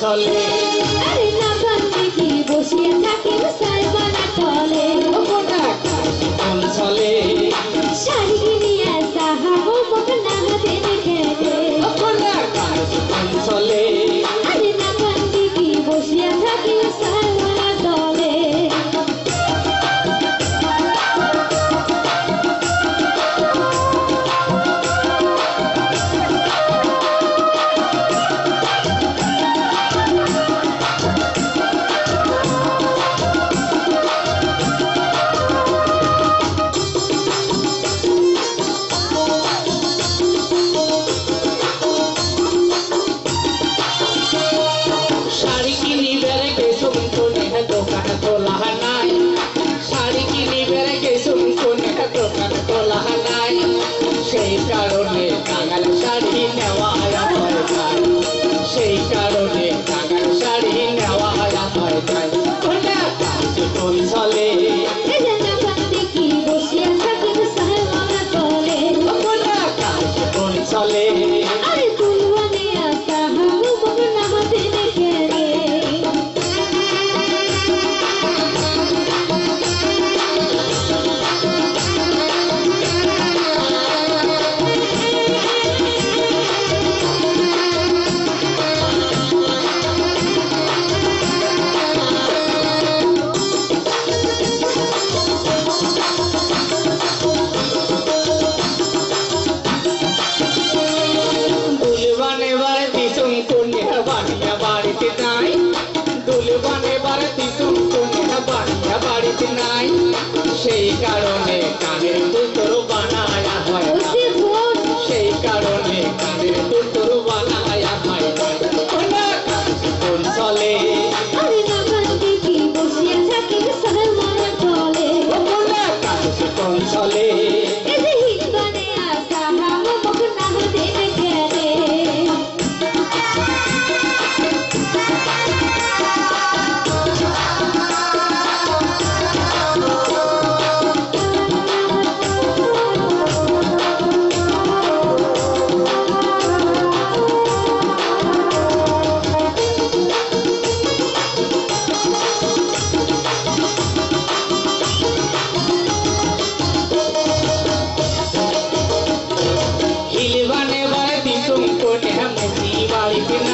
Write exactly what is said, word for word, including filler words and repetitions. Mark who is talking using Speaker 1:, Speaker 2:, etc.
Speaker 1: চলে
Speaker 2: আরে না বান্ধে কি বসিয়ে থাকি সাইবানা চলে
Speaker 1: কোনা কাজ কোন চলে
Speaker 2: শাড়ি কিনিয়া সাহাবো মগনা দেনে খেলে
Speaker 1: কোনা কাজ কোন চলে
Speaker 2: আরে না বান্ধে কি বসিয়ে থাকি সাইবানা চলে
Speaker 1: সেই কারণে টাঙ্গাল শাড়ি নেওয়া হয় যায় সেই কারণে টাঙ্গাল শাড়ি নেওয়া হয় যায় কোনা কাজ কোন চলে
Speaker 2: না বান্ধে কি বসিয়ে থাকি সাইবানা চলে
Speaker 1: কোনা কাজ কোন চলে
Speaker 2: আরে তুলবানে সাহাবো মগনা দেনে খেলে
Speaker 1: সেই কারণে কানের দুতর বানায়া হয় সেই কারণে কানের দুতর বানায়া হয় কোনা কাজ কোন চলে
Speaker 2: আরে না বান্ধে কি বসিয়ে থাকি সাইবানা চলে
Speaker 1: কোনা কাজ কোন চলে
Speaker 2: এসে হিন্দনে সাহাবো মগনা দেনে খেলে
Speaker 1: হিলবানে বাড়ি তুমকো নেহা মুখি বাড়ি